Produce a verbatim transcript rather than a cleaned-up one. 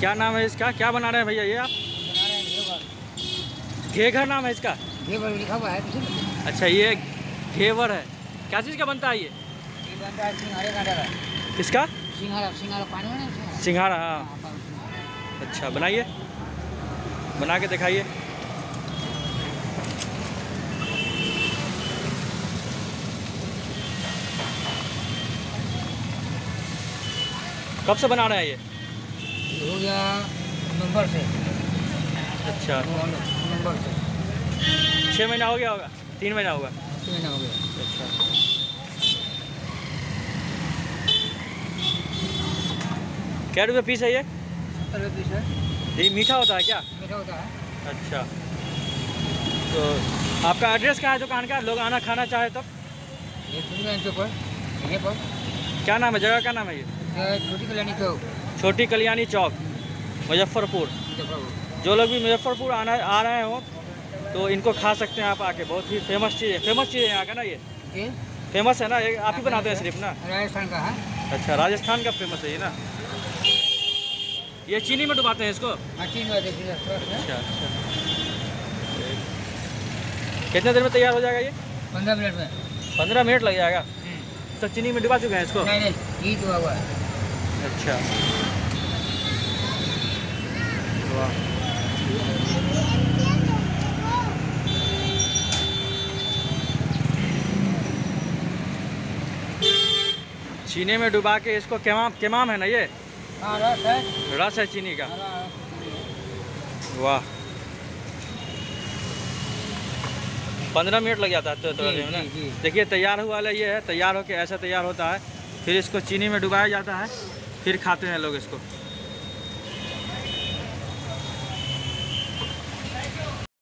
क्या नाम है इसका? क्या बना रहे हैं भैया ये आप? बना रहे हैं घेवर। घेघर नाम है इसका? घेवर लिखा हुआ है। अच्छा, ये घेवर है। क्या चीज़ का बनता है ये? ये बनता है सिंघाड़े का डरा। किसका? सिंघाड़ा, सिंघाड़ा पानी में ना सिंघाड़ा। हाँ, अच्छा, बनाइए, बना के दिखाइए। कब से बना रहे हैं ये? हो गया नवंबर से। अच्छा, नवंबर से छः महीना हो गया होगा, तीन महीना होगा। तीन महीना हो गया। अच्छा, क्या रुपये पीस है ये? सत्तर रुपये पीस है। ये मीठा होता है क्या? मीठा होता है। अच्छा, तो आपका एड्रेस क्या है दुकान का? लोग आना खाना चाहे तब? ये छोटी चौक पर, यहीं पर। क्या नाम है जगह, क्या नाम है ये? छोटी कल्याणी चौक, छोटी कल्याणी चौक, मुजफ्फरपुर। जो लोग भी मुजफ्फरपुर आना आ रहे हो तो इनको खा सकते हैं आप आके। बहुत ही फेमस चीज़ है, फेमस चीज़ है यहाँ का ना ये? ये फेमस है ना ये? आप ही बनाते हैं सिर्फ ना? राजस्थान का है। अच्छा, राजस्थान का फेमस है ये ना? ये चीनी में डुबाते हैं इसको? हाँ, चीनी में देखिए। अच्छा अच्छा, कितने देर में तैयार हो जाएगा ये? पंद्रह मिनट में। पंद्रह मिनट लग जाएगा? तो चीनी में डुबा चुके हैं इसको? नहीं नहीं, ये डुबा हुआ है। अच्छा, वाह। चीनी में डुबा के इसको केमाम, केमाम है ना ये? हाँ, रस है। रस है चीनी का। वाह, पंद्रह मिनट लग जाता है तो तो ना? देखिए तैयार हुआ वाला ये है, तैयार होके ऐसा तैयार होता है, फिर इसको चीनी में डुबाया जाता है, फिर खाते हैं लोग इसको।